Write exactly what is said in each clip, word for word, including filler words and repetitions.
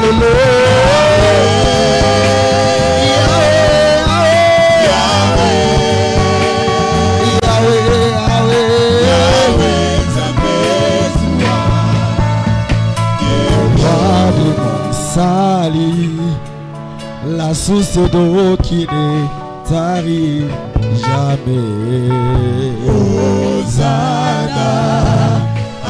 La source d'eau qui ne tarit jamais. Hosanna à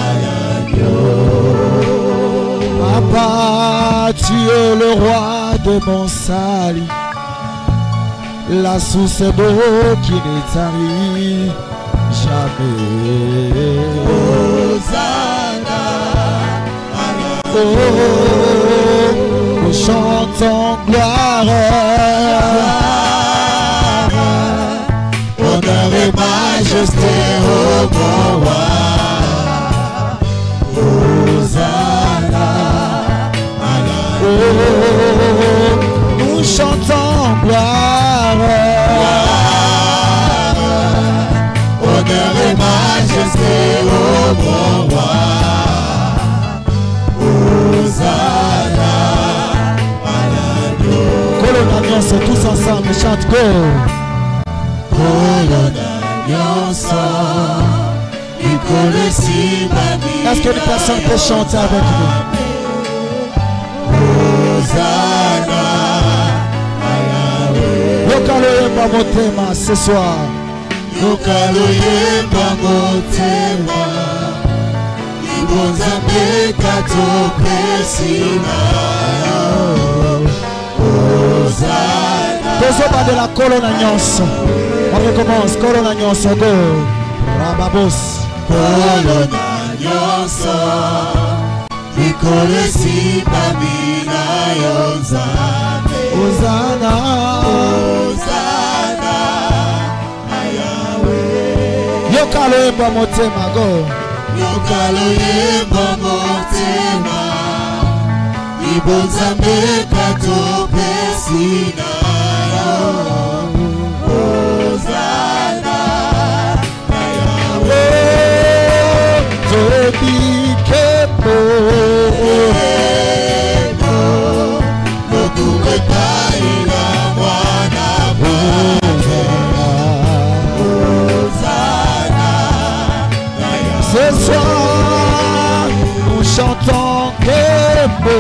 l'agneau. Papa, tu es le roi de mon salut. La source d'eau qui ne tarit jamais. Hosanna à l'agneau. Oh, nous chantons gloire, honneur et majesté au bon roi. Hosanna à l'agneau. Oh, nous chantons gloire, honneur et majesté au bon roi. Hosanna. Colonne tous ensemble, chante go. Est-ce que une personne peut chanter avec nous? Nous calons pas mon thème ce soir. Nous calons pas mon thème. Nous avons kato pesina. Désolé de la colonne agnos. On recommence, colonne agnos, go. Rababos. Colonne agnos. Nicole si babina yonzane. Hosanna. Hosanna. Ayawe. Yokalo eba motema, go. Yokalo eba motema. Ibonzambe kato pesina. Hosanna, Yahweh, Tobi Kepo, Lokume Paina Mwana Hosanna, ce soir, nous chantons Kepo.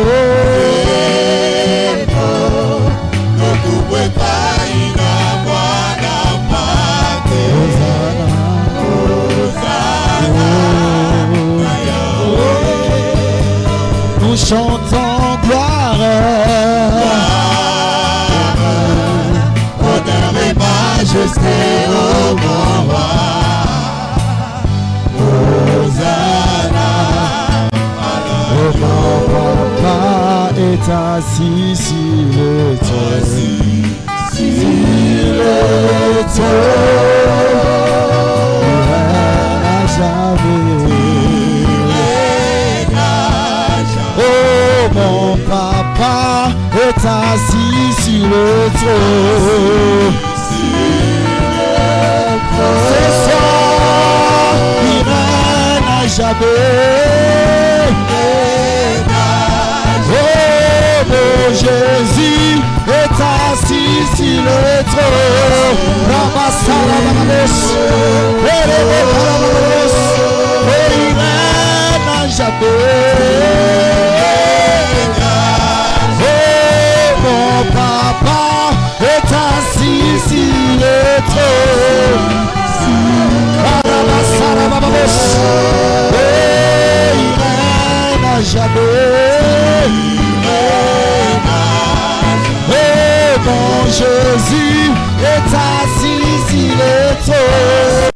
Nous chantons gloire, honneur et majesté au bon roi. Hosanna, oh mon papa est assis sur le trône, sur le trône, il règne à jamais. Oh mon papa est assis sur le trône. Ce soir, il règne à jamais. Oh mon Jésus est assis sur le trône. Ramassarabamos, et il règne à jamais. Mon papa est assis sur le trône. Et il règne à jamais. Et mon Jésus est assis sur le trône.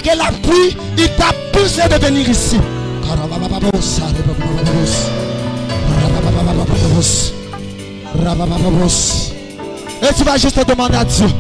malgré la pluie, il t'a poussé de venir ici. Et tu vas juste te demander à Dieu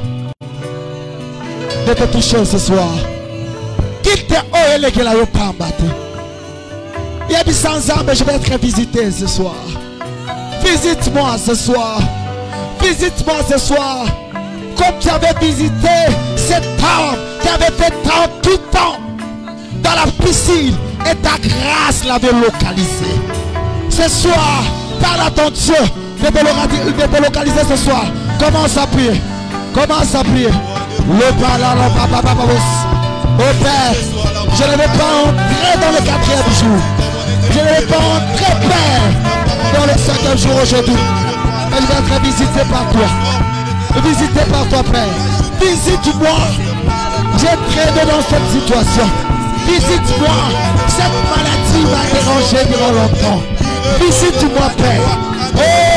de te toucher ce soir. Qu'il te oe les gars là pas embatté. Il y a des sans armes, je vais être visité ce soir. Visite-moi ce soir. Visite-moi ce soir. Comme tu avais visité cette femme qui avait fait tant tout temps dans la piscine et ta grâce l'avait localisé. Ce soir, parle à ton Dieu de te localiser ce soir. Commence à prier. Commence à prier. Le balaro papa. Oh Père, je ne vais pas entrer dans le quatrième jour. Je ne vais pas entrer, Père, dans le cinquième jour aujourd'hui. Mais je vais être visité par toi. Visité par toi, Père. Visite-moi. J'ai traîné dans cette situation. Visite-moi. Cette maladie m'a dérangé durant longtemps. Visite-moi, Père. Oh,